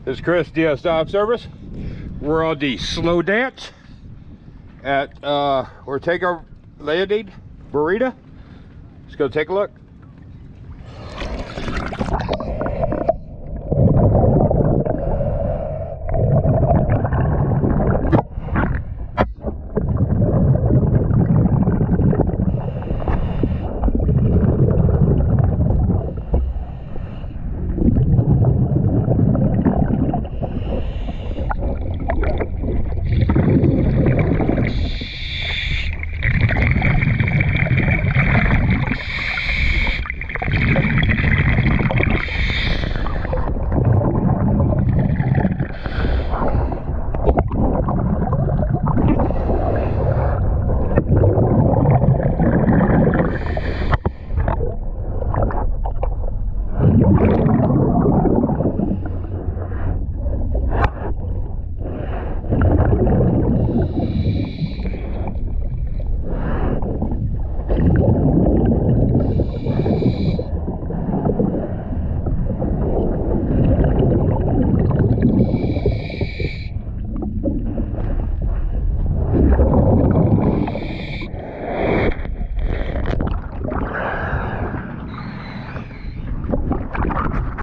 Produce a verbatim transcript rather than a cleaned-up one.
This is Chris, D S Dive Service. We're on the slow dance at uh, Ortega Leonid Burrito. Let's go take a look.